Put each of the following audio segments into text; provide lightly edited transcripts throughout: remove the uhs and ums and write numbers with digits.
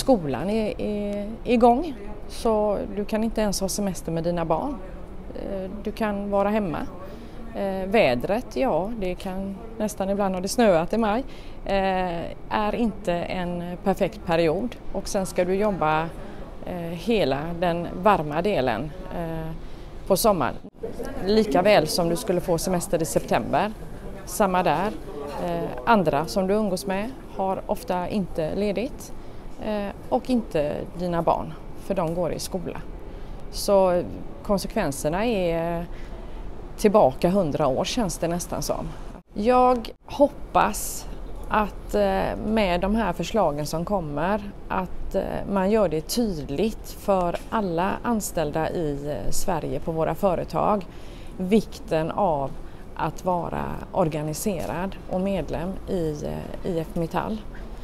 skolan är igång, så du kan inte ens ha semester med dina barn. Du kan vara hemma. Vädret, ja, det kan nästan ibland, har det snöat i maj, är inte en perfekt period, och sen ska du jobba hela den varma delen på sommaren. Lika väl som du skulle få semester i september, samma där. Andra som du umgås med har ofta inte ledigt, och inte dina barn, för de går i skola. Så konsekvenserna är tillbaka 100 år, känns det nästan som. Jag hoppas att med de här förslagen som kommer, att man gör det tydligt för alla anställda i Sverige på våra företag, vikten av att vara organiserad och medlem i IF Metall.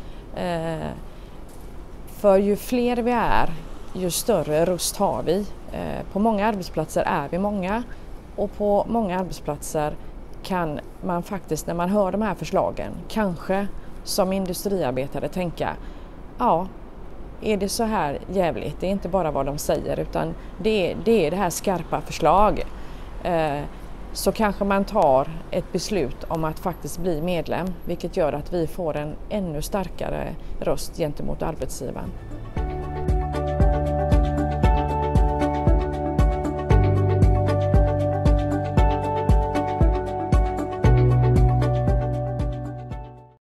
För ju fler vi är, ju större röst har vi. På många arbetsplatser är vi många, och på många arbetsplatser kan man faktiskt, när man hör de här förslagen, kanske som industriarbetare tänka, ja, är det så här jävligt? Det är inte bara vad de säger, utan det är det här skarpa förslag. Så kanske man tar ett beslut om att faktiskt bli medlem, vilket gör att vi får en ännu starkare röst gentemot arbetsgivaren.